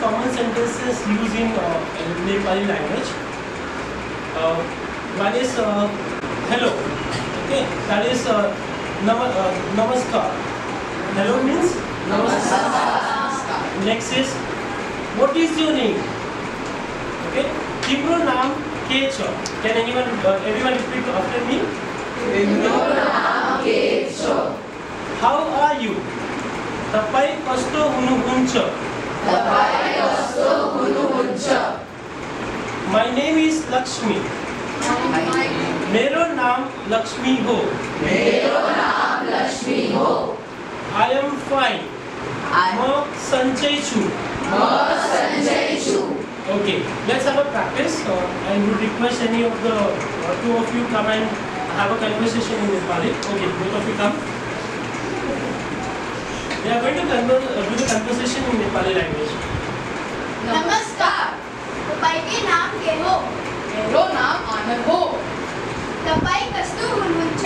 common sentences used in Nepali language. One is hello. Okay, that is namaskar. Hello means namaskar. Next is what is your name? Okay, Timro naam ke cha. Can everyone repeat after me? Timro naam ke cha. How are you? Tapai kasto huनुहुन्छ? Tapai kasto huनुहुन्छ? My name is Lakshmi. मेरो नाम लक्ष्मी हो. मेरो नाम लक्ष्मी हो. I am fine. म सन्चै छु. म सन्चै छु. Okay, let's have a practice. I would request any of the two of you come and have a conversation in Nepali. Okay, both of you come. We are going to do the conversation in Nepali language. नमस्कार. तपाईको नाम के हो? मेरो नाम आनन्द हो. तपाई कस्तो हुनुहुन्छ?